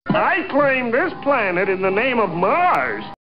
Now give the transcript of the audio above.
I claim this planet in the name of Mars.